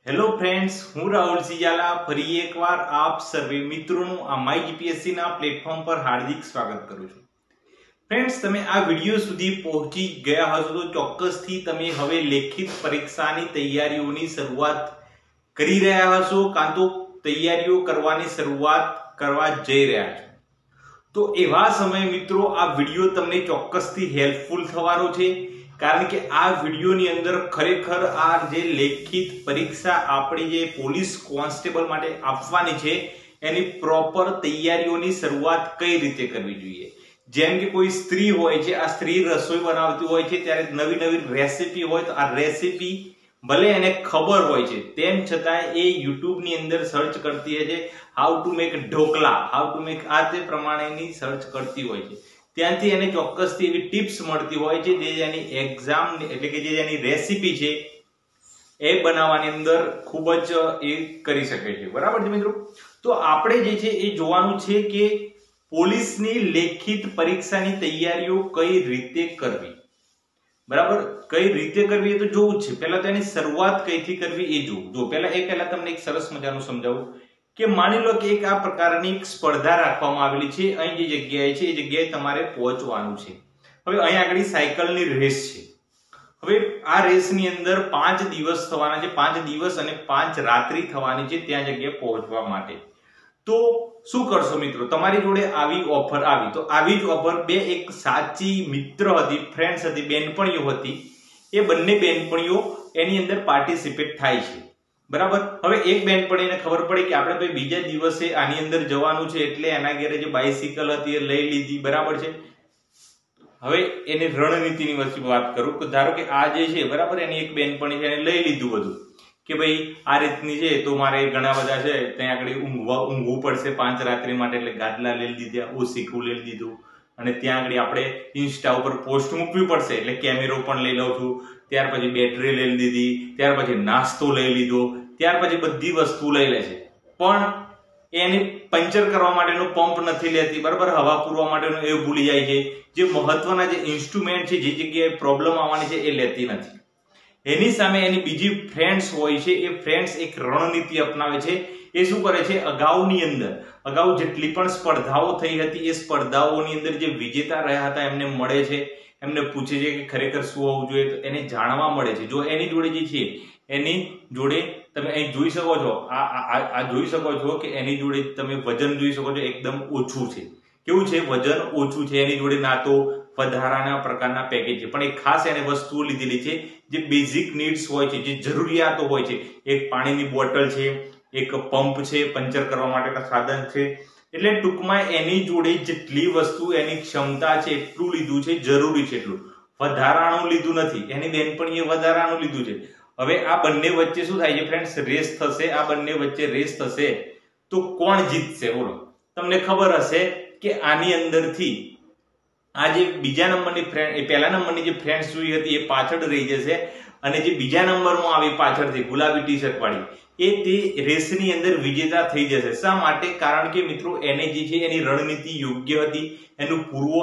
Hello friends, હું રાહુલ સિજાલા ફરી એકવાર આપ સર્વે મિત્રોનું આ માય જીપીએસસી ના પ્લેટફોર્મ પર હાર્દિક સ્વાગત કરું છું। ફ્રેન્ડ્સ, તમે આ વિડિયો સુધી પહોંચી ગયા હશો તો ચોક્કસથી તમે હવે લેખિત પરીક્ષાની તૈયારીઓની શરૂઆત કરી રહ્યા હશો કાં તો તૈયારીઓ કરવાની શરૂઆત કરવા જઈ રહ્યા છો। તો એવા સમયે મિત્રો આ વિડિયો તમને ચોક્કસથી હેલ્પફુલ થવાનો છે, કારણ કે આ વિડિયોની અંદર ખરેખર આ જે લેખિત પરીક્ષા આપણી જે પોલીસ કોન્સ્ટેબલ માટે આપવાની છે એની પ્રોપર તૈયારીઓની શરૂઆત કઈ રીતે કરવી જોઈએ। જેમ કે કોઈ સ્ત્રી હોય છે, આ સ્ત્રી રસોઈ બનાવતી હોય છે ત્યારે નવી નવી રેસીપી હોય તો આ રેસીપી ભલે એને ખબર હોય છે તેમ છતાં એ YouTube ની અંદર સર્ચ કરતી હોય છે, how to make dhokla, how to make આ તે પ્રમાણેની સર્ચ કરતી હોય છે। ત્યાંથી એને ચોક્કસથી એવી ટિપ્સ મળતી હોય છે જે એની એક્ઝામ એટલે કે જે એની રેસીપી છે એ બનાવવાની અંદર ખૂબ જ એ કરી શકે છે। બરાબર છે મિત્રો? તો આપણે જે છે એ જોવાનું છે કે પોલીસની લેખિત પરીક્ષાની તૈયારીઓ કઈ રીતે કરવી। બરાબર, કઈ રીતે કરવી એ તો જોવું જ છે। પહેલા તો એની શરૂઆત કઈથી કરવી એ જોવું। જો પહેલા તમને એક સરસ મજાનું સમજાવું કે માની લો કે એક આ પ્રકારની એક સ્પર્ધા રાખવામાં આવેલી છે, અહીં જે જગ્યાએ છે એ જગ્યાએ તમારે પહોંચવાનું છે। હવે અહીં આગળ સાયકલની રેસ છે। હવે આ રેસની અંદર 5 દિવસ થવાના છે, 5 દિવસ અને 5 રાત્રિ થવાની છે ત્યાં જગ્યાએ પહોંચવા માટે। તો શું કરશો મિત્રો, તમારી જોડે આવી ઓફર આવી તો આવી જ ઓફર બે એક સાચી મિત્ર હતી, ફ્રેન્ડ્સ હતી, બેનપણીઓ હતી, એ બંને બેનપણીઓ એની અંદર પાર્ટિસિપેટ થાય છે। બરાબર, હવે એક બેનપણીને ખબર પડી કે આપણે ભાઈ બીજા દિવસે આની અંદર જવાનું છે એટલે એના ઘરે જે બાઇસિકલ હતી એ લઈ લીધી। બરાબર છે, હવે એની રણનીતિની વસ્તુ વાત કરું કે ધારો કે આ જે છે બરાબર એની એક બેનપણી છે એને લઈ લીધું બધું કે ભાઈ આ રીતની છે તો મારે ઘણા બધા છે ત્યાં આગળ ઊંઘવું પડશે 5 રાત્રિ માટે, એટલે ગાદલા લઈ લીધા, ઓશીકું લઈ લીધું અને ત્યાં આગળ આપણે ઇન્સ્ટા ઉપર પોસ્ટ મૂકવી પડશે એટલે કેમેરો પણ લઈ લઉં છું, ત્યાર પછી બેટરી લઈ લીધી, ત્યાર પછી નાસ્તો લઈ લીધો, ત્યાર પછી બધી વસ્તુ લઈ લે છે, પણ એની પંચર કરવા માટેનો પંપ નથી લેતી। બરાબર, હવા પૂરવા માટેનો એ ભૂલી જાય છે, જે મહત્વના જે ઇન્સ્ટ્રુમેન્ટ છે જે જગ્યાએ પ્રોબ્લેમ આવવાની છે એ લેતી નથી। એની સામે એની બીજી ફ્રેન્ડ્સ હોય છે, એ ફ્રેન્ડ્સ એક રણનીતિ અપનાવે છે। એ શું કરે છે, અગાઉ જેટલી પણ સ્પર્ધાઓ થઈ હતી એ સ્પર્ધાઓની અંદર જે વિજેતા રહ્યા હતા એમને મળે છે, એમને પૂછે છે કે ખરેખર શું હોવું જોઈએ, તો એને જાણવા મળે છે। જો એની જોડે જે છે એની જોડે તમે અહીં જોઈ શકો છો, આ જોઈ શકો છો કે એની જોડે તમે વજન જોઈ શકો છો એકદમ ઓછું છે। કેવું છે, વજન ઓછું છે, એની જોડે ના તો વધારાના પ્રકારના પેકેજ છે, પણ એક ખાસ એને વસ્તુઓ લીધેલી છે જે બેઝિક નીડ્સ હોય છે, જે જરૂરિયાતો હોય છે। એક પાણીની બોટલ છે, એક પંપ છે, પંચર કરવા માટેના સાધન છે, એટલે ટૂંકમાં એની જોડે જેટલી વસ્તુ એની ક્ષમતા છે એટલું લીધું છે, જરૂરી છે એટલું, વધારાનું લીધું નથી। એની બેનપણીએ વધારાનું લીધું છે। હવે આ બંને વચ્ચે શું થાય છે ફ્રેન્ડ્સ, રેસ થશે। આ બંને વચ્ચે રેસ થશે તો કોણ જીતશે બોલો? તમને ખબર હશે કે આની અંદરથી આ જે બીજા નંબરની ફ્રેન્ડ, એ પહેલા નંબરની જે ફ્રેન્ડ્સ જોઈ હતી એ પાછળ રહી જશે અને જે બીજા નંબરમાં આવી પાછળથી ગુલાબી ટી શર્ટ વાળી એ તે રેસની અંદર વિજેતા થઈ જશે। શા માટે? કારણ કે મિત્રો એને જે છે એની રણનીતિ યોગ્ય હતી, એનું પૂર્વ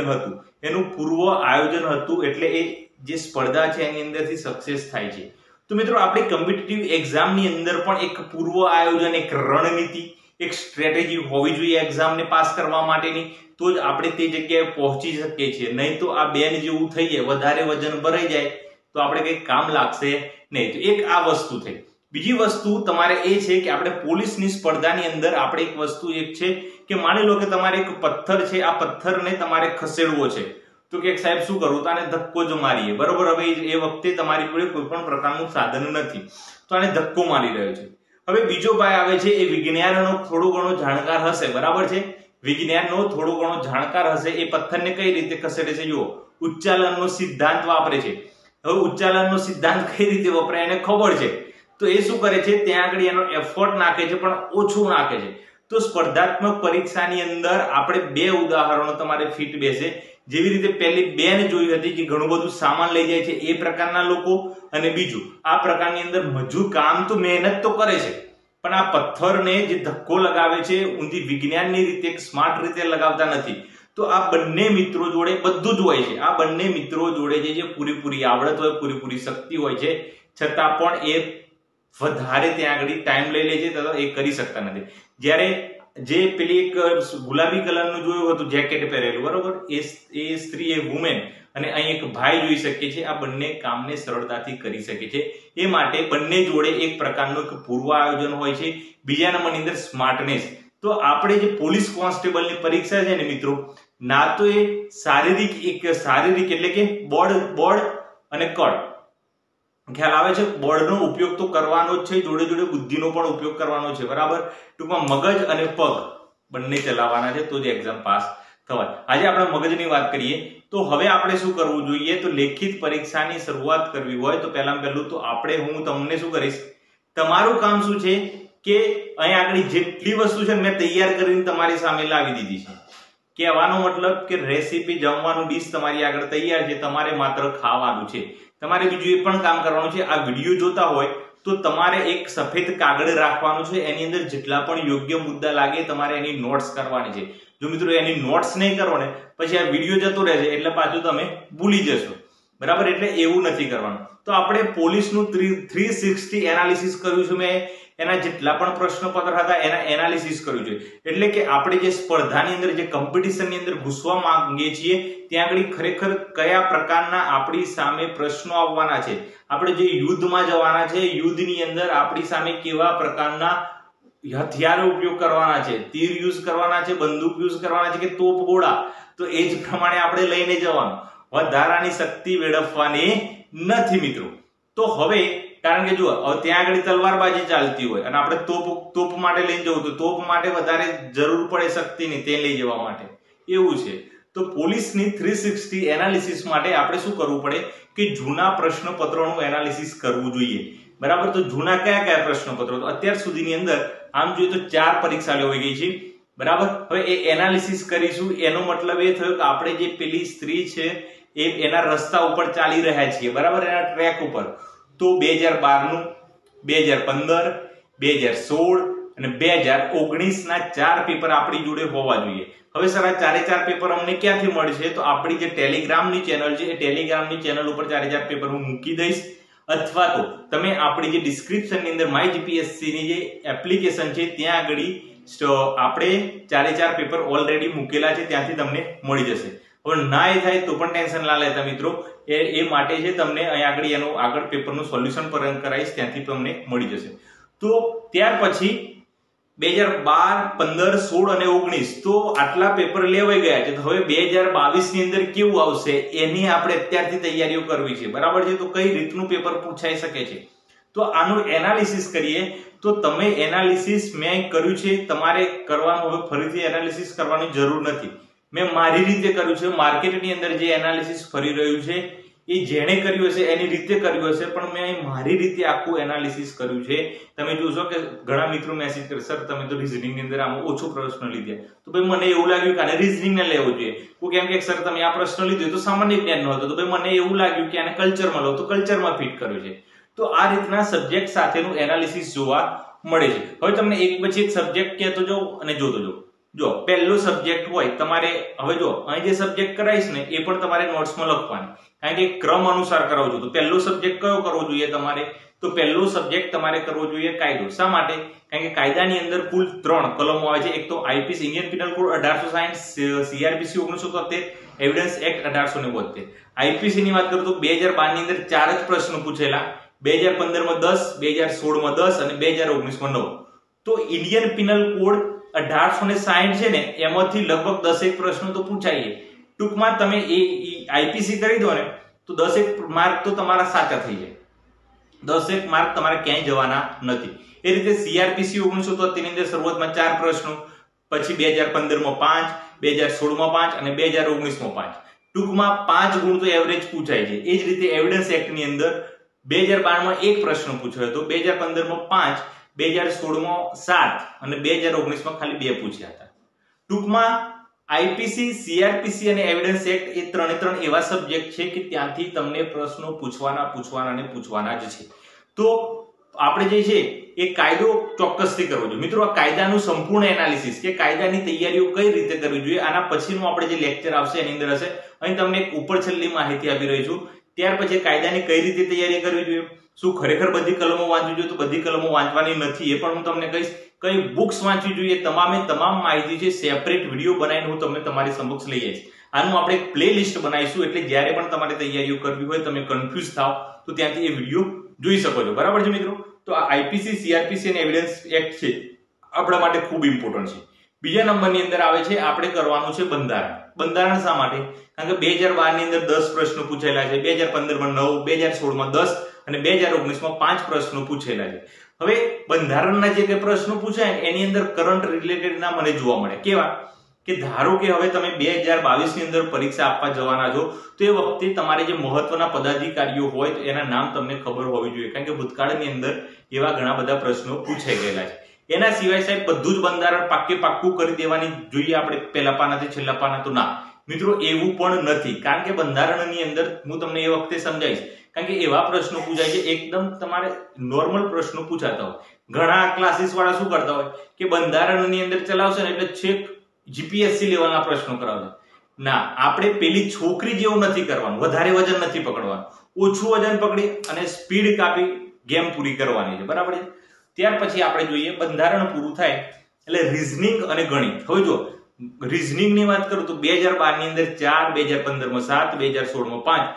આયોજન હતું એટલે એ જે સ્પર્ધા છે એની અંદરથી સક્સેસ થાય છે। તો મિત્રો આપણી કોમ્પિટિટિવ એક્ઝામની અંદર પણ એક પૂર્વ આયોજન, એક રણનીતિ, એક સ્ટ્રેટેજી હોવી જોઈએ એક્ઝામને પાસ કરવા માટેની, તો જ આપણે તે જગ્યાએ પહોંચી શકીએ છીએ। નહીં તો આ બેન જેવું થઈ જાય, વધારે વજન ભરાઈ જાય તો આપણે કંઈ કામ લાગશે નહીં। તો એક આ વસ્તુ થઈ। બીજી વસ્તુ તમારે એ છે કે આપણે પોલીસની સ્પર્ધાની અંદર આપણે એક વસ્તુ એક છે કે માની લો કે તમારે એક પથ્થર છે, આ પથ્થરને તમારે ખસેડવો છે તો કે સાહેબ શું કરવું, તો આને ધક્કો જ મારીએ। બરોબર, હવે એ વખતે તમારી જોડે કોઈ પણ પ્રકારનું સાધન નથી તો આને ધક્કો મારી રહ્યો છે। હવે બીજો ભાઈ આવે છે, એ વિજ્ઞાનનો થોડો ઘણો જાણકાર હશે। બરાબર છે, વિજ્ઞાનનો થોડો ઘણો જાણકાર હશે, એ પથ્થરને કઈ રીતે ખસેડે છે, જુઓ, ઉચ્ચાલનનો સિદ્ધાંત વાપરે છે। હવે ઉચ્ચાલનનો સિદ્ધાંત કઈ રીતે વપરાય એને ખબર છે, તો એ શું કરે છે, ત્યાં આગળ એનો એફર્ટ નાખે છે પણ ઓછું નાખે છે। તો સ્પર્ધાત્મક પરીક્ષાની અંદર આપણે બે ઉદાહરણો તમારે ફિટ બેસે। જેવી રીતે પહેલી બેન જોઈ હતી કે ઘણું બધું સામાન લઈ જાય છે એ પ્રકારના લોકો, અને બીજું આ પ્રકારની અંદર મજૂર કામ તો મહેનત તો કરે છે પણ આ પથ્થરને જે ધક્કો લગાવે છે ઊંધી વિજ્ઞાનની રીતે, સ્માર્ટ રીતે લગાવતા નથી। તો આ બંને મિત્રો જોડે બધું જ હોય છે। આ બંને મિત્રો જોડે જે પૂરેપૂરી આવડત હોય, પૂરેપૂરી શક્તિ હોય છે, છતાં પણ એ વધારે ત્યાં આગળ ટાઈમ લઈ લે છે તો એ કરી શકતા નથી. જ્યારે જે પેલી એક ગુલાબી કલરનું જોયું હતું જેકેટ પહેરેલું, બરોબર, એ સ્ત્રી, એ વુમેન, અને અહીં એક ભાઈ જોઈ શકીએ છીએ. આ બંને કામને સરળતાથી કરી શકે છે. એ માટે બંને જોડે એક પ્રકારનું એક પૂર્વ આયોજન હોય છે. બીજા નંબરની અંદર સ્માર્ટનેસ. તો આપણે જે પોલીસ કોન્સ્ટેબલની પરીક્ષા છે ને મિત્રો, ના તો એ શારીરિક એટલે કે બોર્ડ અને કડ, ખ્યાલ આવે છે, બોર્ડનો ઉપયોગ તો કરવાનો જ છે, જોડે જોડે બુદ્ધિનો પણ ઉપયોગ કરવાનો છે, બરાબર. ટૂંકમાં મગજ અને પગ બંને ચલાવવાના છે તો જ એક્ઝામ પાસ થવાય. આજે આપણે મગજની વાત કરીએ તો હવે આપણે શું કરવું જોઈએ, તો લેખિત પરીક્ષાની શરૂઆત કરવી હોય તો પહેલામાં પહેલું તો હું તમને શું કરીશ, તમારું કામ શું છે કે અહીંયા આગળ જેટલી વસ્તુ છે મેં તૈયાર કરીને તમારી સામે લાવી દીધી છે. કહેવાનો મતલબ કે રેસીપી, જમવાનું ડીશ તમારી આગળ તૈયાર છે, તમારે માત્ર ખાવાનું છે. તમારે બીજું એ પણ કામ કરવાનું છે, આ વિડીયો જોતા હોય તો તમારે એક સફેદ કાગળ રાખવાનું છે, એની અંદર જેટલા પણ યોગ્ય મુદ્દા લાગે તમારે એની નોટ્સ કરવાની છે. જો મિત્રો એની નોટ્સ નહીં કરો ને પછી આ વિડીયો જતો રહેશે એટલે પાછું તમે ભૂલી જશો, બરાબર. એટલે એવું નથી કરવાનું. તો આપણે પોલીસનું 360 એનાલિસિસ કર્યું છે મેં, એના જેટલા પણ પ્રશ્નપત્ર હતા એના એનાલિસિસ કર્યું છે. એટલે કે આપણે જે સ્પર્ધાની અંદર, જે કોમ્પિટિશનની અંદર ઘૂસવા માંગીએ છીએ ત્યાં આગળ ખરેખર કયા પ્રકારના આપણી સામે પ્રશ્નો આવવાના છે, આપણે જે યુદ્ધમાં જવાના છે, યુદ્ધની અંદર આપણી સામે કેવા પ્રકારના હથિયારો ઉપયોગ કરવાના છે, તીર યુઝ કરવાના છે, બંદૂક યુઝ કરવાના છે કે તોપ ગોળા, તો એ જ પ્રમાણે આપણે લઈને જવાનું. વધારાની શક્તિ વેડફવાની નથી મિત્રો. તો હવે કારણ કે જુઓ, હવે ત્યાં આગળ તલવારબાજી ચાલતી હોય અને આપણે તોપ માટે લઈને જવું તો તોપ માટે વધારે જરૂર પડે શક્તિની, તે લઈ જવા માટે, એવું છે. તો પોલીસની 360 એનાલિસિસ માટે આપણે શું કરવું પડે કે જૂના પ્રશ્નપત્રોનું એનાલિસિસ કરવું જોઈએ, બરાબર. તો જૂના કયા કયા પ્રશ્નપત્રો, તો અત્યાર સુધીની અંદર આમ જોઈએ તો 4 પરીક્ષા લેવાઈ ગઈ છે, બરાબર. હવે એ એનાલિસિસ કરીશું. એનો મતલબ એ થયો કે આપણે જે પેલી સ્ત્રી છે એના રસ્તા ઉપર ચાલી રહ્યા છીએ, બરાબર, એના ટ્રેક ઉપર. તો 2012 નું, 2015, 2016 અને 2019 ના 4 પેપર આપણી જોડે હોવા જોઈએ. હવે સર આ 4 પેપર અમને ક્યાંથી મળશે, તો આપણી જે ટેલિગ્રામની ચેનલ છે એ ટેલિગ્રામની ચેનલ ઉપર 4 પેપર હું મૂકી દઈશ, અથવા તો તમે આપણી જે ડિસ્ક્રિપ્શનની અંદર MyGPSC ની જે એપ્લિકેશન છે ત્યાં આગળ આપણે 4 પેપર ઓલરેડી મૂકેલા છે, ત્યાંથી તમને મળી જશે. હવે ના એ થાય તો પણ ટેન્શન ના લેતા મિત્રો, એ માટે છે તમને અહીંયા આગળ એનું આગળ પેપરનું સોલ્યુશન પણ કરાવીશ, ત્યાંથી તમને મળી જશે. તો ત્યાર પછી 2012, 15, 16 અને 19 તો આટલા પેપર લેવાઈ ગયા છે. તો હવે 2022 ની અંદર કેવું આવશે એની આપણે અત્યારથી તૈયારીઓ કરવી છે, બરાબર છે. તો કઈ રીતનું પેપર પૂછાઈ શકે છે તો આનું એનાલિસિસ કરીએ. તો તમે એનાલિસિસ મેં કર્યું છે, તમારે કરવાનું હવે ફરીથી એનાલિસિસ કરવાની જરૂર નથી. મેં મારી રીતે કર્યું છે. માર્કેટની અંદર જે એનાલિસિસ ફરી રહ્યું છે એ જેણે કર્યું હશે એની રીતે કર્યું હશે, પણ મેં મારી રીતે આખું એનાલિસિસ કર્યું છે. તમે જોશો કે ઘણા મિત્રો મેસેજ કરે, સર તમે તો રીઝનિંગ ની અંદર આમાં ઓછો પ્રશ્ન લીધા. તો ભાઈ મને એવું લાગ્યું કે આને રીઝનિંગ ને લેવો જોઈએ. કેમ કે સર તમે આ પ્રશ્ન લીધો તો સામાન્ય જ્ઞાન નો હતો, તો ભાઈ મને એવું લાગ્યું કે આને કલ્ચરમાં લો, તો કલ્ચરમાં ફિટ કર્યું છે. તો આ રીતના સબ્જેક્ટ સાથેનું એનાલિસિસ જોવા મળે છે. હવે તમને એક પછી એક સબ્જેક્ટ કહેતો જાઉં અને જોતો જાઉં. જો પહેલો સબ્જેક્ટ હોય તમારે, હવે જો અહીં જે સબ્જેક્ટ કરાઈશ ને એ પણ તમારે નોટ્સમાં લખવાની, કારણ કે ક્રમ અનુસાર કરાવજો. તો પહેલો સબ્જેક્ટ કયો કરવો જોઈએ તમારે, તો પહેલો સબ્જેક્ટ તમારે કરવો જોઈએ કાયદો. શા માટે? કારણ કે કાયદાની અંદર કુલ 3 કલમો આવે છે. એક તો IPC Indian penal code 1860, CrPC 1973, evidence act 1872. IPC ની વાત કરું તો 2012 ની અંદર 4 જ પ્રશ્નો પૂછેલા, 2015 માં 10, 2016 માં 10 અને 2019 માં 9. તો ઇન્ડિયન પિનલ કોડ 1860 છે ને એમાંથી લગભગ 10 પ્રશ્નો તો પૂછાય. ટૂંકમાં તમે આઈપીસી કરી દો ને તો 10 માર્ક તો તમારા સાચા થઈ જાય, 10 માર્ક તમારે ક્યાંય જવાના નથી. એ રીતે સીઆરપીસી 1973 ની અંદર શરૂઆતમાં 4 પ્રશ્નો, પછી 2015 માં 5, 2016 માં 5 અને 2019 માં 5. ટૂંકમાં 5 ગુણ તો એવરેજ પૂછાય છે. એ જ રીતે એવિડન્સ એક્ટ ની અંદર 2012 માં 1 પ્રશ્ન પૂછાયો હતો, 2015 માં 5, 2016 માં 7 અને 2019 માં ખાલી 2 પૂછ્યા હતા. ટૂંકમાં આઈપીસી, સીઆરપીસી અને એવિડન્સ એક્ટ એ 3 એવા સબ્જેક્ટ છે કે ત્યાંથી તમને પ્રશ્નો પૂછવાના જ છે. તો આપણે જે છે એ કાયદો ચોક્કસથી કરવો જોઈએ. મિત્રો આ કાયદાનું સંપૂર્ણ એનાલિસિસ કે કાયદાની તૈયારીઓ કઈ રીતે કરવી જોઈએ આના પછીનું આપણે જે લેક્ચર આવશે એની અંદર હશે. અહીં તમને એક ઉપર છેલ્લી માહિતી આપી રહી છું. ત્યાર પછી કાયદાની કઈ રીતે તૈયારી કરવી જોઈએ, શું ખરેખર બધી કલમો વાંચવી જોઈએ? તો બધી કલમો વાંચવાની નથી, એ પણ હું તમને કહીશ. કઈ બુક્સ વાંચવી જોઈએ, તમામ માહિતી છે સેપરેટ વિડીયો બનાવીને હું તમને તમારી સમક્ષ લઈ આવીશ. આનું આપણે એક પ્લે લિસ્ટ બનાવીશું, એટલે જ્યારે પણ તમારે તૈયારીઓ કરવી હોય, તમે કન્ફ્યુઝ થાવ તો ત્યાંથી એ વિડીયો જોઈ શકો છો. બરાબર છે મિત્રો? તો આ આઈપીસી, સીઆરપીસી અને એવિડન્સ એક્ટ છે આપણા માટે ખૂબ ઇમ્પોર્ટન્ટ છે. બીજા નંબરની અંદર આવે છે આપણે કરવાનું છે બંધારણ. બંધારણ શા માટે? કારણ કે 2012 ની અંદર 10 પ્રશ્નો પૂછેલા છે, 2015 માં 9, 2016 માં 10 અને 2019 માં 5 પ્રશ્નો પૂછેલા છે. હવે બંધારણના જે પ્રશ્નો પૂછાય એની અંદર કરંટ રિલેટેડ ના મને જોવા મળે. કેવા? કે ધારો કે હવે તમે 2022 ની અંદર પરીક્ષા આપવા જવાના છો, તો એ વખતે તમારે જે મહત્વના પદાધિકારીઓ હોય તો એના નામ તમને ખબર હોવી જોઈએ, કારણ કે ભૂતકાળની અંદર એવા ઘણા બધા પ્રશ્નો પૂછાઈ ગયેલા છે. એના સિવાય સાહેબ બધું જ બંધારણ પાક્કું કરી દેવાની જોઈએ આપણે પહેલા પાનાથી છેલ્લા પાના? તો ના મિત્રો, એવું પણ નથી. કારણ કે બંધારણની અંદર હું તમને એ વખતે સમજાવીશ, કારણ કે એવા પ્રશ્નો પૂછાય છે એકદમ તમારે નોર્મલ પ્રશ્નો પૂછાતા હોય. ઘણા ક્લાસીસ વાળા શું કરતા હોય કે બંધારણની અંદર ચલાવશે ને એટલે છેક જીપીએસસી લેવલના પ્રશ્નો કરાવશે. ના, આપણે પેલી છોકરી જેવું નથી કરવાનું, વધારે વજન નથી પકડવાનું, ઓછું વજન પકડી અને સ્પીડ કાપી ગેમ પૂરી કરવાની છે. બરાબર છે? ત્યાર પછી આપણે જોઈએ બંધારણ પૂરું થાય એટલે રીઝનિંગ અને ગણિત. હવે જો રીઝનિંગ ની વાત કરું તો 2012 ની અંદર 4, 2015 માં 7, 2016 માં 5,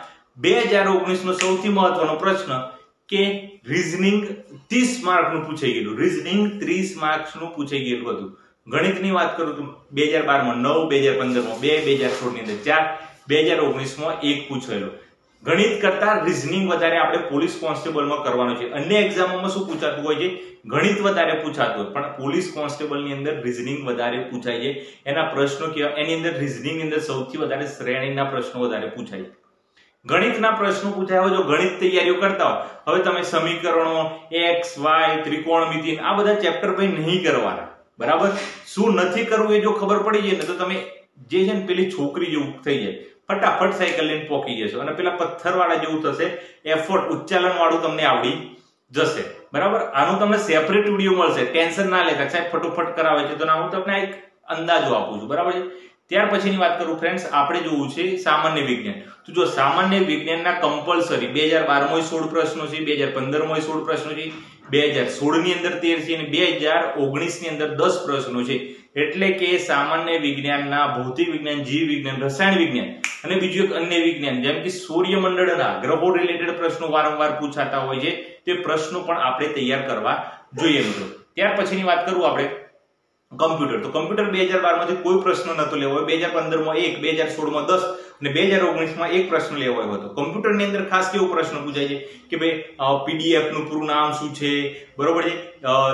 2019 નો સૌથી મહત્વનો પ્રશ્ન કે રીઝનિંગ 30 માર્કનું પૂછાઈ ગયેલું. રીઝનિંગ 30 માર્ક્સનું પૂછાઈ ગયેલું હતું. ગણિતની વાત કરું તો 2012 માં 9, 2015 માં 2, 2016 ની અંદર 4, 2019 માં 1 પૂછાયેલો. ગણિત કરતા રીઝનિંગ વધારે આપણે પોલીસ કોન્સ્ટેબલમાં કરવાનું છે. અન્ય એક્ઝામોમાં શું પૂછાતું હોય છે? ગણિત વધારે પૂછાતું હોય, પણ પોલીસ કોન્સ્ટેબલની અંદર રીઝનિંગ વધારે પૂછાય છે. એના પ્રશ્નો કેવા? એની અંદર રીઝનિંગ ની અંદર સૌથી વધારે શ્રેણીના પ્રશ્નો વધારે પૂછાય. ગણિતના પ્રશ્નો પૂછાય હોય, જો ગણિત તૈયારીઓ કરતા હોય, હવે તમે સમીકરણો, x, y, ત્રિકોણમિતિ આ બધા ચેપ્ટર ભાઈ નહીં કરવાના. બરાબર? શું નથી કરવું એ જો ખબર પડી જાય ને તો તમે જે છે ને પેલી છોકરી જેવું થઈ જાય, ફટાફટ સાયકલ લઈને પોકી જશો અને પેલા પથ્થરવાળા જેવું થશે, એફર્ટ ઉચ્ચારણ વાળું તમને આવડી જશે. બરાબર? આનું તમને સેપરેટ વિડીયો મળશે, ટેન્શન ના લેતા. સાહેબ ફટોફટ કરાવે છે તો ના, હું તમને એક અંદાજો આપું છું. બરાબર છે? ત્યાર પછીની વાત કરું ફ્રેન્ડ્સ, આપણે જોવું છે સામાન્ય વિજ્ઞાન. તો જો સામાન્ય વિજ્ઞાનના કમ્પલસરી 2012 માં 16 પ્રશ્નો છે, 2015 માં 16 પ્રશ્નો છે, 2016 ની અંદર 13 છે અને 2019 ની અંદર 10 પ્રશ્નો છે. એટલે કે સામાન્ય વિજ્ઞાનના ભૌતિક વિજ્ઞાન, જીવ વિજ્ઞાન, રસાયણ વિજ્ઞાન અને બીજું એક અન્ય વિજ્ઞાન જેમ કે સૂર્યમંડળના ગ્રહો રિલેટેડ પ્રશ્નો વારંવાર પૂછાતા હોય છે, તે પ્રશ્નો પણ આપણે તૈયાર કરવા જોઈએ મિત્રો. ત્યાર પછીની વાત કરું આપણે કમ્પ્યુટર. તો કમ્પ્યુટર 2012 માંથી કોઈ પ્રશ્ન નતો લેવો હોય, 2015 માં 1, 2016 માં 10 અને 2019 માં 1 પ્રશ્ન લેવો હતો. કમ્પ્યુટર ની અંદર ખાસ કેવો પ્રશ્ન પૂછાય છે કે ભાઈ પીડીએફ નું પૂરું નામ શું છે? બરોબર છે?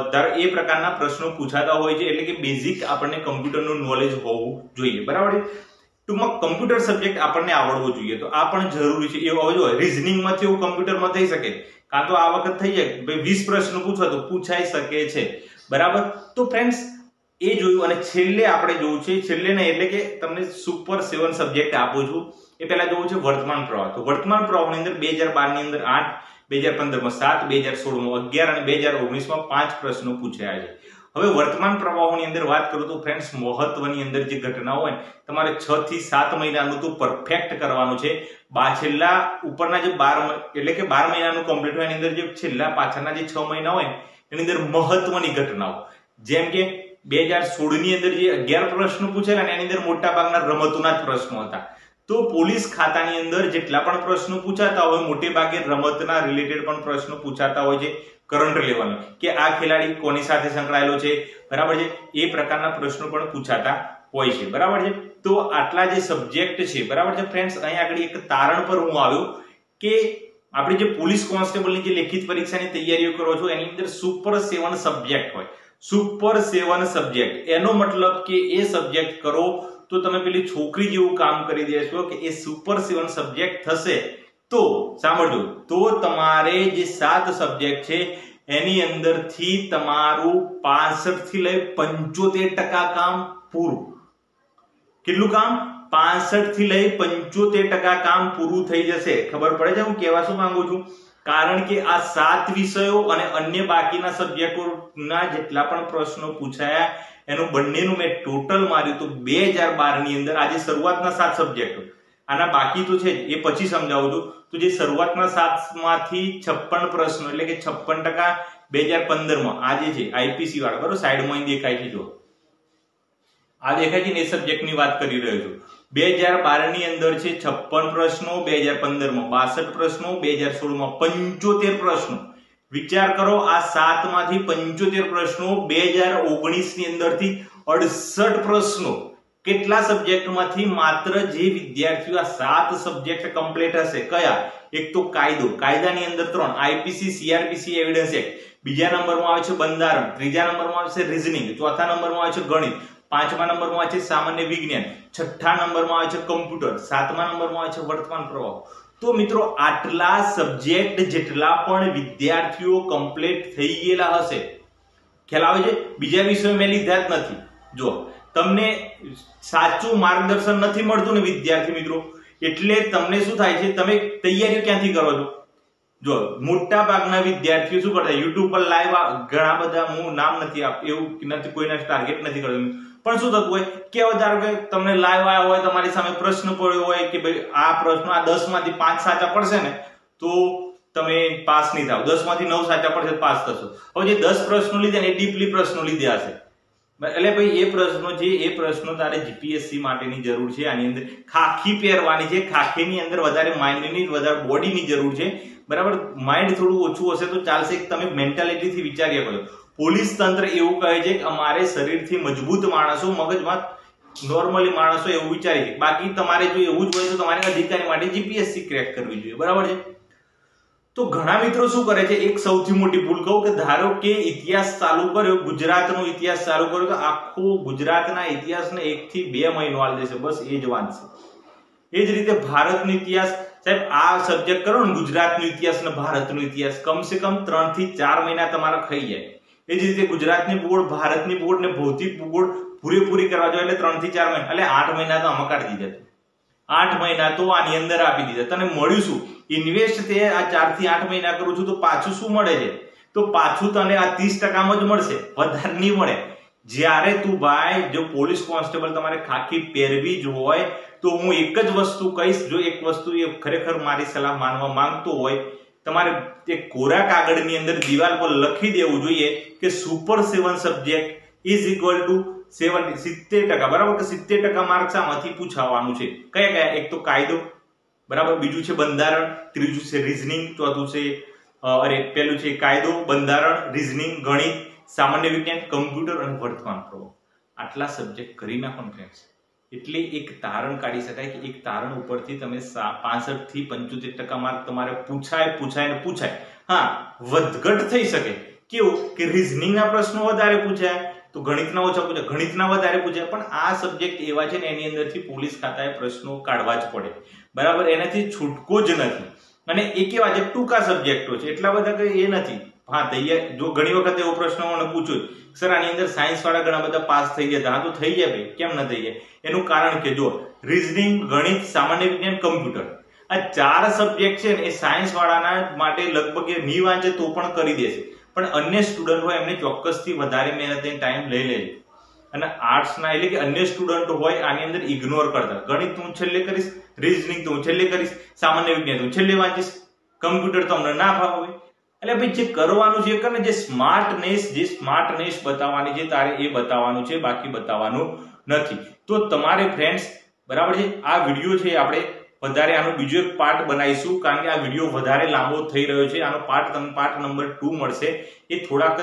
એ પ્રકારના પ્રશ્નો પૂછાતા હોય છે. એટલે કે બેઝિક આપણને કમ્પ્યુટરનું નોલેજ હોવું જોઈએ. બરાબર છે? ટૂંકમાં કમ્પ્યુટર સબ્જેક્ટ આપણને આવડવો જોઈએ, તો આ પણ જરૂરી છે. એ હવે જો રીઝનિંગ માંથી એવું કમ્પ્યુટરમાં થઈ શકે, કાં તો આ વખત થઈ જાય ભાઈ 20 પ્રશ્નો પૂછવા તો પૂછાઈ શકે છે. બરાબર? તો ફ્રેન્ડ્સ એ જોયું. અને છેલ્લે આપણે જોવું છે, છેલ્લે નહીં એટલે કે તમને સુપર 7 સબ્જેક્ટ આપું છું. એ પહેલા જોવું છે વર્તમાન પ્રવાહ. તો વર્તમાન પ્રવાહની અંદર 2012 ની અંદર 8, 2015 માં 7, 2016 માં 11 અને 2019 માં 5 પ્રશ્નો પૂછાયા છે. હવે વર્તમાન પ્રવાહોની અંદર વાત કરું તો ફ્રેન્ડ્સ મહત્વની અંદર જે ઘટનાઓ હોય તમારે 6 થી 7 મહિનાનું તો પરફેક્ટ કરવાનું છે. છેલ્લા ઉપરના જે 12 એટલે કે 12 મહિનાનું કમ્પ્લીટ હોય એની અંદર જે છેલ્લા પાછળના જે 6 મહિના હોય એની અંદર મહત્વની ઘટનાઓ, જેમ કે 2016 ની અંદર જે 11 પ્રશ્નો પૂછેલા ને એની અંદર મોટા ભાગના રમતોના જ પ્રશ્નો હતા. તો પોલીસ ખાતાની અંદર જેટલા પણ પ્રશ્નો પૂછાતા હોય મોટે ભાગે રમતના રિલેટેડ પણ પ્રશ્નો પૂછાતા હોય છે. કરંટ લેવલ કે આ ખેલાડી કોની સાથે સંકળાયેલો છે, બરાબર છે, એ પ્રકારના પ્રશ્નો પણ પૂછાતા હોય છે. બરાબર છે? તો આટલા જે સબ્જેક્ટ છે, બરાબર છે ફ્રેન્ડ્સ, અહીં આગળ એક તારણ પર હું આવ્યો કે આપણે જે પોલીસ કોન્સ્ટેબલની જે લેખિત પરીક્ષાની તૈયારીઓ કરો છો એની અંદર સુપર 7 સબ્જેક્ટ હોય. સુપર 7 સબ્જેક્ટ એનો મતલબ કે એ સબ્જેક્ટ કરો તો તમે પેલી છોકરી જેવું કામ કરી દેશો કે એ સુપર 7 સબ્જેક્ટ થશે. તો સાંભળજો, તો તમારે જે 7 સબ્જેક્ટ છે એની અંદરથી તમારું 65 થી લઈ 75% કામ પૂરું. કેટલું કામ? 65 થી લઈ 75% કામ પૂરું થઈ જશે. ખબર પડે છે હું કહેવા શું માંગુ છું? કારણ કે આ 7 વિષયો અને અન્ય બાકીના સબ્જેક્ટોના જેટલા પણ પ્રશ્નો પૂછાયા એનું બંનેનું મેં ટોટલ માર્યું તો 2012 ની અંદર આજે શરૂઆતના 7 સબ્જેક્ટો, આના બાકી તો છે જ, એ પછી સમજાવું છું. તો જે શરૂઆતના 7 માંથી 56 પ્રશ્નો એટલે કે 56% 2015 માં આ જે છે આઈપીસી વાળા, બરોબર, સાઈડમાં દેખાય છે, જો આ દેખાય છે ને, એ સબ્જેક્ટની વાત કરી રહ્યો છું. 2012 ની અંદર છે 56 પ્રશ્નો, 2015 માં 62 પ્રશ્નો, 2016 માં 75 પ્રશ્નો. વિચાર કરો, આ 7 માંથી 75 પ્રશ્નો, 2019 ની અંદરથી 68 પ્રશ્નો. કેટલા સબ્જેક્ટમાંથી? માત્ર જે વિદ્યાર્થીઓ આ 7 સબ્જેક્ટ કમ્પ્લીટ હશે, કયા? એક તો કાયદો, કાયદાની અંદર 3, આઈપીસી, સીઆરપીસી, એવિડન્સ એક્ટ. બીજા નંબરમાં આવે છે બંધારણ, ત્રીજા નંબરમાં આવે છે રીઝનિંગ, ચોથા નંબરમાં આવે છે ગણિત, પાંચમા નંબરમાં આવે છે સામાન્ય વિજ્ઞાન, છઠ્ઠા નંબરમાં આવે છે કમ્પ્યુટર, સાતમા નંબરમાં આવે છે વર્તમાન પ્રવાહ. તો મિત્રો આટલા સબ્જેક્ટ જેટલા પણ વિદ્યાર્થીઓ કમ્પ્લીટ થઈ ગયેલા હશે, ખ્યાલ આવે છે? બીજા વિષયો મેં લીધા જ નથી. જો તમને સાચું માર્ગદર્શન નથી મળતું ને વિદ્યાર્થી મિત્રો, એટલે તમને શું થાય છે, તમે તૈયારીઓ ક્યાંથી કરો છો? જો મોટા ભાગના વિદ્યાર્થીઓ શું કરતા, યુટ્યુબ પર લાઈવ ઘણા બધા, હું નામ નથી એવું નથી, કોઈના ટાર્ગેટ નથી કરતો, પણ શું થતું હોય કે ધારો કે તમને લાઈવ આવ્યા હોય, તમારી સામે પ્રશ્ન પડ્યો હોય કે ભાઈ આ પ્રશ્ન આ 10 માંથી 5 સાચા પડશે ને તો તમે પાસ નહીં થાવ, 10 માંથી 9 સાચા પડશે પાસ થશો. હવે જે 10 પ્રશ્નો લીધા ને એ ડીપલી પ્રશ્નો લીધા હશે, એટલે ભાઈ એ પ્રશ્નો છે, એ પ્રશ્નો તારે જીપીએસસી માટેની જરૂર છે. આની અંદર ખાખી પહેરવાની છે, ખાખીની અંદર વધારે માઇન્ડની, વધારે બોડીની જરૂર છે, બરાબર. માઇન્ડ થોડું ઓછું હશે તો ચાલશે, તમે મેન્ટાલિટીથી વિચાર્યા કરો. પોલીસ તંત્ર એવું કહે છે કે અમારે શરીરથી મજબૂત માણસો, મગજમાં નોર્મલી માણસો એવું વિચારે છે. બાકી તમારે જો એવું જ હોય તો તમારે અધિકારી માટે જીપીએસસી ક્રેક કરવી જોઈએ, બરાબર છે. તો ઘણા મિત્રો શું કરે છે, એક સૌથી મોટી ભૂલ કહું કે ધારો કે ઇતિહાસ ચાલુ કર્યો, ગુજરાતનો ઇતિહાસ ચાલુ કર્યો, તો આખો ગુજરાતના ઇતિહાસને 1 થી 2 મહિનો આલી દેશે, બસ એ જ વાંચશે. એ જ રીતે ભારતનો ઇતિહાસ, સાહેબ આ સબ્જેક્ટ કરો ને, ગુજરાતનો ઇતિહાસ ને ભારતનો ઇતિહાસ, કમસે કમ 3 થી 4 મહિના તમારા ખાઈ જાય. એ જ રીતે ગુજરાતની બોર્ડ, ભારતની બોર્ડ ને ભૌતિક ભૂગોળ પૂરેપૂરી કરવા જોઈએ એટલે 3 થી 4 મહિના, એટલે 8 મહિના તો આમાં કાઢી દીધા. 8 મહિના તો આની અંદર આપી દીધા. તને મળ્યું શું? ઇન્વેસ્ટ તે આ 4 થી 8 મહિના કરું છું તો પાછું શું મળે છે? તો પાછું તને આ 30% માં જ મળશે, વધારે નહીં મળે. જ્યારે તું ભાઈ જો પોલીસ કોન્સ્ટેબલ તમારે ખાખી પહેરવી જ હોય તો હું એક જ વસ્તુ કહીશ, જો એક વસ્તુ એ ખરેખર મારી સલાહ માનવા માંગતો હોય, તમારે એક કોરા કાગળની અંદર દિવાલ પર લખી દેવું જોઈએ કે super 7 subject is equal to 70%, બરાબર, કે 70% માર્ક્સ આમાંથી પૂછાવાનું છે. કયા કયા? એક તો કાયદો, બરાબર, બીજું છે બંધારણ, ત્રીજું છે રીઝનિંગ, ચોથું છે પેલું છે કાયદો, બંધારણ, રીઝનિંગ, ગણિત, સામાન્ય વિજ્ઞાન, કમ્પ્યુટર અને વર્તમાન પ્રવાહ. આટલા સબ્જેક્ટ કરી નાખો ને ફ્રેન્ડ્સ, એટલે એક તારણ કાઢી શકાય કે એક તારણ ઉપરથી તમે 65 થી 75% માર્ક તમારે પૂછાય. હા, વધઘટ થઈ શકે. કેવું કે રીઝનિંગના પ્રશ્નો વધારે પૂછાય તો ગણિતના ઓછા પૂછાય, ગણિતના વધારે પૂછાય, પણ આ સબ્જેક્ટ એવા છે ને એની અંદરથી પોલીસ ખાતાએ પ્રશ્નો કાઢવા જ પડે, બરાબર. એનાથી છૂટકો જ નથી. અને એ કેવા છે, ટૂંકા સબ્જેક્ટો છે, એટલા બધા કઈ એ નથી. હા, તૈયાર જો ઘણી વખત એવો પ્રશ્ન મને પૂછ્યો, સર આની અંદર સાયન્સ વાળા ઘણા બધા પાસ થઈ ગયા. હા, તો થઈ જાય ભાઈ, કેમ ન થઈ જાય? એનું કારણ કે જો રીઝનિંગ, ગણિત, સામાન્ય વિજ્ઞાન, કમ્પ્યુટર, આ 4 સબ્જેક્ટ છે ને એ સાયન્સ વાળાના માટે લગભગ એ નહીં વાંચે તો પણ કરી દેશે, પણ અન્ય સ્ટુડન્ટ હોય એમને ચોક્કસથી વધારે મહેનત ટાઈમ લઈ લેજો. અને આર્ટ્સના એટલે કે અન્ય સ્ટુડન્ટ હોય આની અંદર ઇગ્નોર કરતા, ગણિત હું છેલ્લે કરીશ, રીઝનિંગ તો હું છેલ્લે કરીશ, સામાન્ય વિજ્ઞાન તો હું છેલ્લે વાંચીશ, કમ્પ્યુટર તો અમને ના ફાવે. એટલે ભાઈ જે કરવાનું છે કરે, જે સ્માર્ટનેસ બતાવવાની છે તારે એ બતાવવાનું છે, બાકી બતાવવાનું નથી. તો તમારે ફ્રેન્ડ્સ, બરાબર છે, આ વિડીયો છે આપણે વધારે આનો બીજો એક પાર્ટ બનાવીશું, કારણ કે આ વિડીયો વધારે લાંબો થઈ રહ્યો છે. આનો પાર્ટ નંબર 2 મળશે, એ થોડાક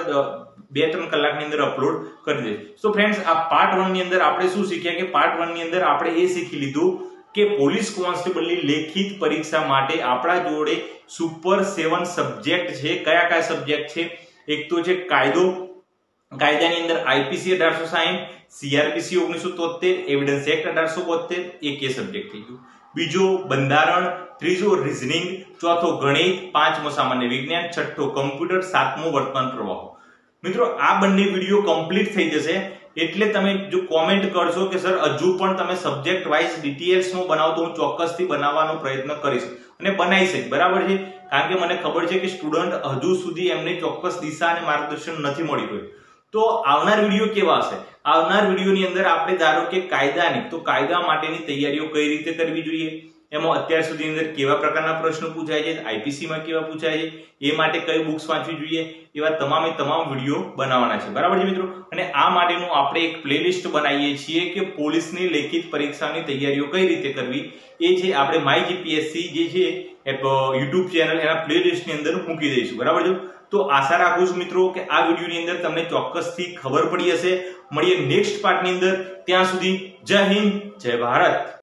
2-3 કલાકની અંદર અપલોડ કરી દઈશ. સો ફ્રેન્ડ્સ, આ પાર્ટ 1 ની અંદર આપણે શું શીખ્યા કે પાર્ટ 1 ની અંદર આપણે એ શીખી લીધું કે પોલીસ કોન્સ્ટેબલની લેખિત પરીક્ષા માટે આપણા જોડે સુપર 7 સબ્જેક્ટ છે. કયા કયા સબ્જેક્ટ છે? એક તો છે કાયદો, કાયદાની અંદર આઈપીસી 1860, સીઆરપીસી 1973, એવિડન્સ એક્ટ 1872, એક એ સબ્જેક્ટ થઈ ગયો. બીજો બંધારણ, ત્રીજો રીઝનિંગ, ચોથો ગણિત, પાંચમો સામાન્ય વિજ્ઞાન, છઠ્ઠો કમ્પ્યુટર, સાતમો વર્તમાન પ્રવાહ. મિત્રો આ બંને વિડીયો કમ્પ્લીટ થઈ જશે એટલે તમે જો કોમેન્ટ કરશો કે સર હજુ પણ તમે સબ્જેક્ટ વાઇઝ ડિટેલ્સમાં બનાવો તો હું ચોક્કસથી બનાવવાનો પ્રયત્ન કરીશ અને બનાવીશ, બરાબર છે. કારણ કે મને ખબર છે કે સ્ટુડન્ટ હજુ સુધી એમને ચોક્કસ દિશા અને માર્ગદર્શન નથી મળી રહ્યું. તો આવનાર વિડીયો કેવા હશે? આવનાર વિડીયોની અંદર આપણે ધારો કે કાયદાની, તો કાયદા માટેની તૈયારીઓ કઈ રીતે કરવી જોઈએ, એમાં અત્યાર સુધી અંદર કેવા પ્રકારના પ્રશ્નો પૂછાય છે, આઈપીસી માં કેવા પૂછાય છે, એ માટે કઈ બુક્સ વાંચવી જોઈએ, એવા તમામ વિડીયો બનાવવાના છે, બરાબર છે મિત્રો. અને આ માટેનું આપણે એક પ્લેલિસ્ટ બનાવીએ છીએ કે પોલીસની લેખિત પરીક્ષાની તૈયારીઓ કઈ રીતે કરવી, એ છે આપણે માય જીપીએસસી જે છે યુટ્યુબ ચેનલ એના પ્લેલિસ્ટની અંદર મૂકી દઈશું, બરાબર છે. તો આશા રાખું છું મિત્રો કે આ વિડીયોની અંદર તમને ચોક્કસથી ખબર પડી હશે. મળીએ નેક્સ્ટ પાર્ટની અંદર. ત્યાં સુધી જય હિન્દ, જય ભારત.